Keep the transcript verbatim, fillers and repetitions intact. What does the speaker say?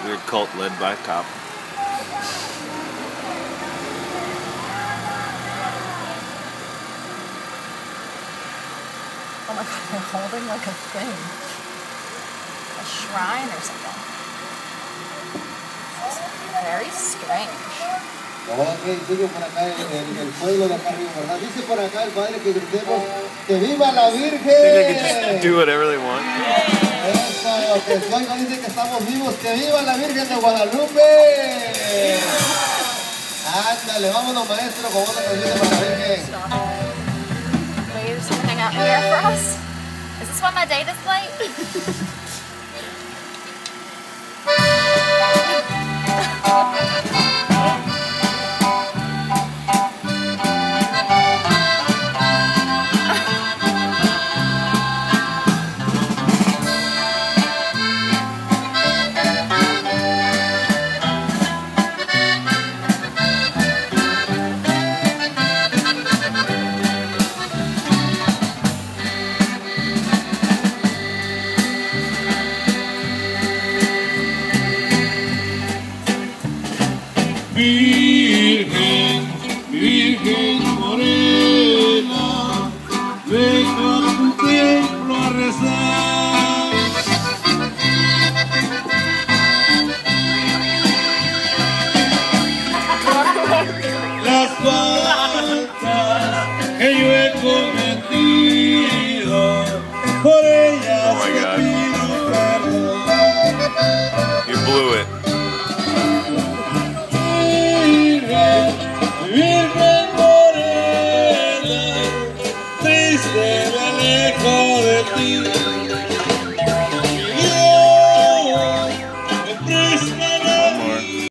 Weird cult led by a cop. Oh my god, they're holding like a thing. A shrine or something. Very strange. Ok, sigue por acá en el pueblo de acá arriba, ¿verdad? Dice por acá el padre que gritemos que viva la Virgen. They can just do whatever they want. Eso, que el pueblo dice que estamos vivos, que viva la Virgen de Guadalupe. Ándale, vámonos maestro con otra canción para la Virgen. Will you just hang out here for us? Is this why my date is late? Virgen, Virgen morena, vengo a tu templo a rezar. Las faltas que yo he cometido, por ellas Oh my God. te pido perdón. You blew it. Virgen morena, triste me alejo de ti. Dios, me presta